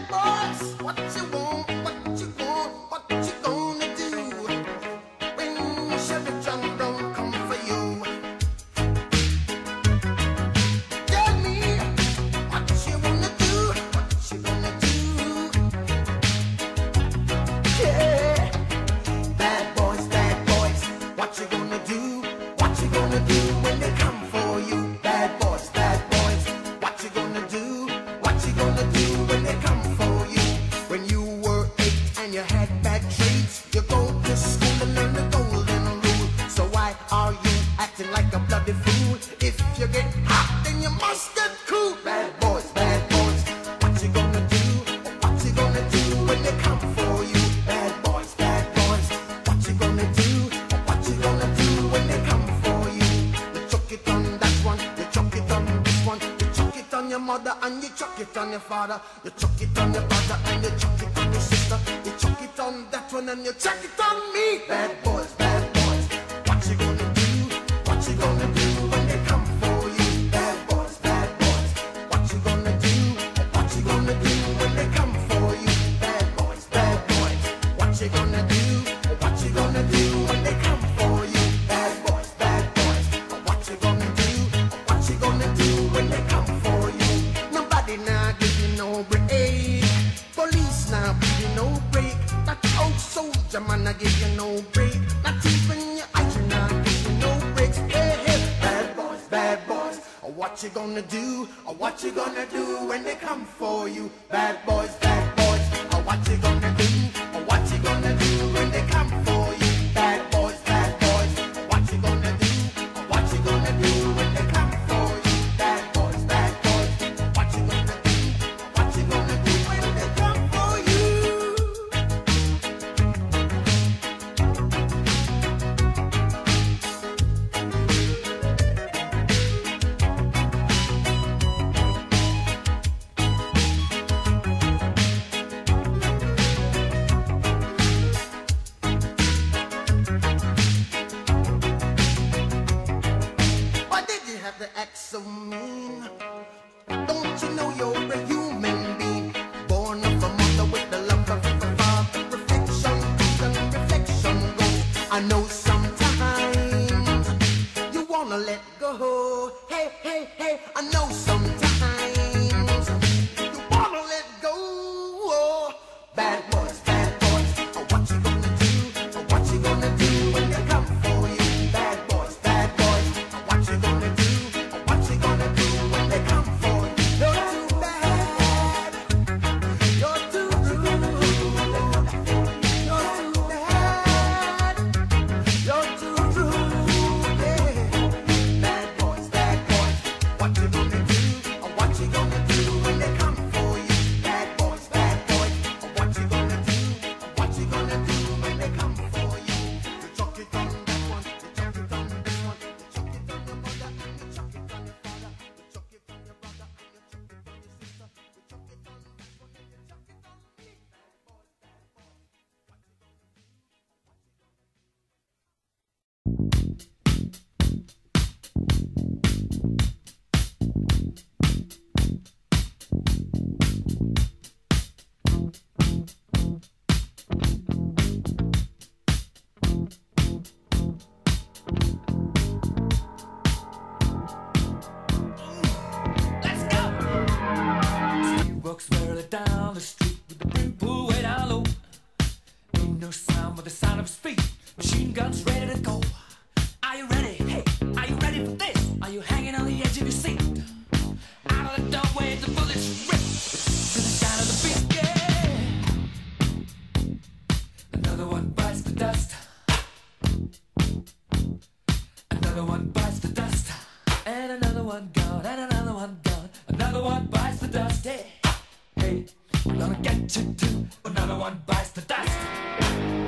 boys, what you want, what you want, what you gonna do when Chevy John don't come for you? Tell me what you wanna do, what you gonna do? Yeah, bad boys, what you gonna do? What you gonna do when they come for you? Bad boys, what you gonna do? What you gonna do when they come for you? When you were 8 and you had bad traits, you go to school and learn the golden rule. So why are you acting like a bloody fool? If you get hot, then you must get cool. Bad boys, what you gonna do? What you gonna do when they come for you? Bad boys, what you gonna do? What you gonna do when they come for you? You chuck it on that one, you chuck it on this one, you chuck it on your mother and you chuck it on your father, you chuck it on your brother and you chuck it on your sister, you chuck it on that one and you chuck it on me. Bad boys, what you gonna do? What you gonna do when they come for you? Bad boys, what you gonna do? What you gonna do when they come for you? Bad boys, what you gonna do? What you gonna do when they come for you? Bad boys, what you gonna do? What you gonna do when they come for you? Nobody now give you no break. Police now give you no break. That old soldier man I give you no break. Not even your eyes now give you no breaks. Hey, bad boys, what you gonna do? What you gonna do when they come for you? Bad boys, what you gonna do? What you gonna do when they come for you? Bad boys, what you gonna do? What you gonna do when they come for you? Bad boys, what you gonna do? What you gonna do when they come for you? Why did you have to act so mean? Don't you know you're a human being, born of a mother with the love of a father? Reflection comes and reflection goes. I know sometimes you wanna let go. Hey, I know sometimes you wanna let go. Bad boys, what you gonna do? What you gonna do when they come for you? Bad boys, what you gonna do? What you gonna do when they come for you? You're too bad, you're too rude, you're too bad, you're too rude, yeah. Bad boys, what you gonna do? What you gonna do when they come for you? Bad boys, what you gonna do? What you gonna do when they come for you? You chuck it on that one, you chuck it on this one, you chuck it on your mother and you chuck it on your father, you chuck it on your brother and you chuck it on your sister, you chuck it on that one and you chuck it on me. Let's go! He walks further down the street with the brim pulled way down low. Ain't no sound but the sound of his feet. Machine guns ready to go. Are you ready? Hey, are you ready for this? Are you hanging on the edge of your seat? Out of the doorway, the bullets rip to the sound of the beat. Yeah. Another one bites the dust. Another one bites the dust. And another one gone, and another one gone. Another one bites the dust. Hey, I'm gonna get you too. Another one bites the dust.